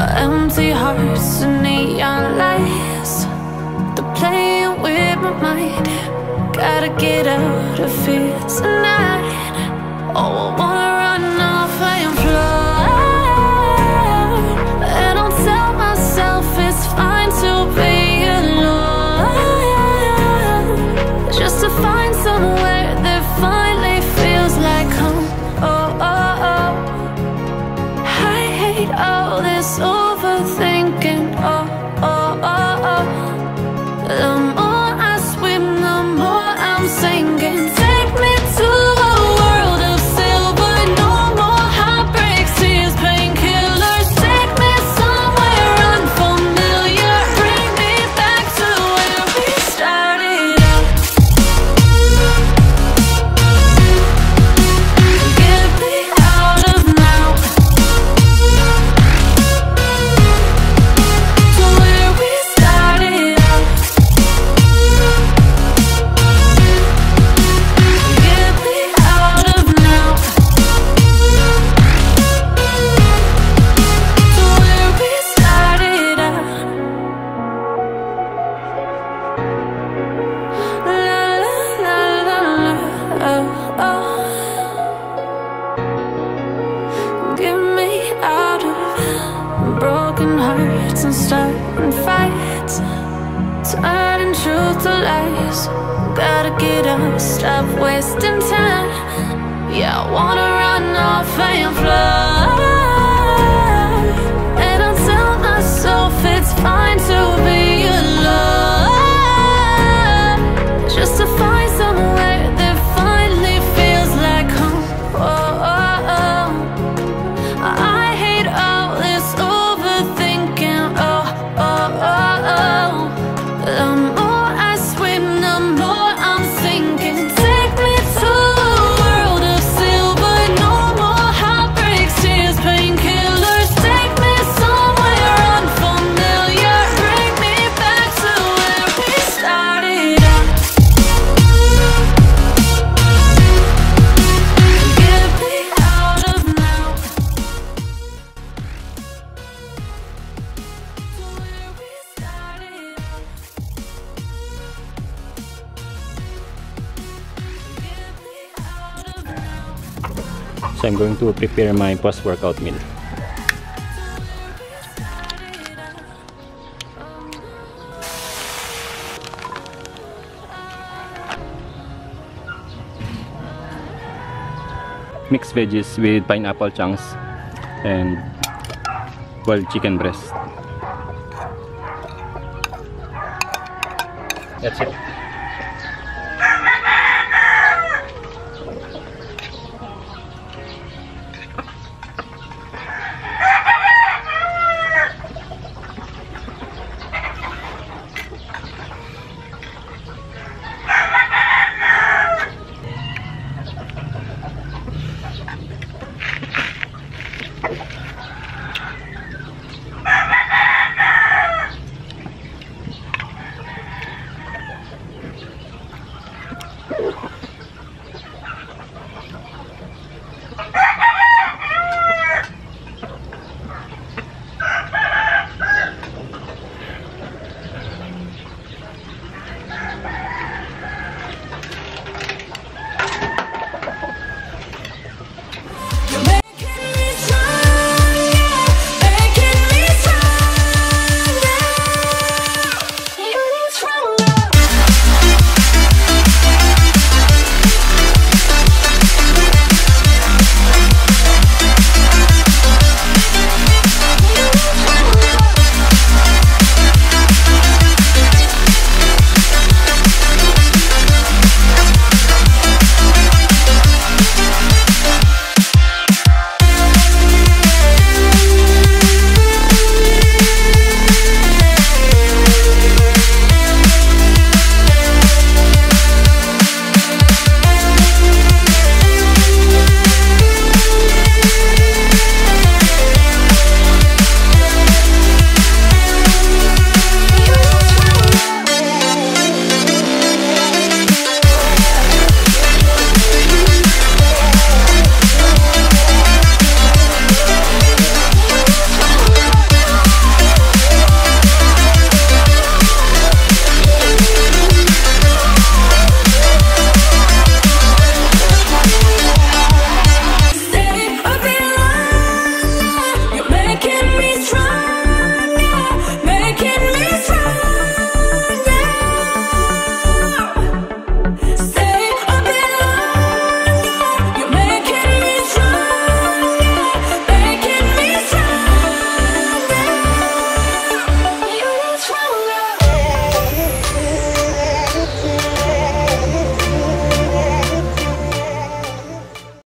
empty hearts and neon lights, they're playing with my mind. Gotta get out of here tonight. Oh, I wanna run off and fly, and I'll tell myself it's fine to be alone, just to find somewhere that finally feels like home. Oh, oh, oh. I hate all this overthinking. Oh, oh, oh, oh. The more I swim, the more I'm sinking. Take me to a world of silver. No more heartbreaks, tears, painkillers. Take me somewhere unfamiliar. Bring me back to where we started out. Get me out of now, to where we started out. Get me out of now, to where we started out. La la la la la, oh, oh. Get me out of broken hearts and starting fights, turning truth to lies. Gotta get up, stop wasting time. Yeah, I wanna run off and fly, and I'll tell myself it's fine to be alone, just to find somewhere that finally feels like home. Oh, oh, oh. I hate all this overthinking. Oh, oh, oh, oh. The more I swim, the more I'm sinking. Take me to a world of silver. No more heartbreaks, tears, painkillers. Take me somewhere unfamiliar. Bring me back to where we started out. Get me out of now, to where we started out. Get me out of now, So I'm going to prepare my post-workout meal. Mixed veggies with pineapple chunks and boiled chicken breast. That's it.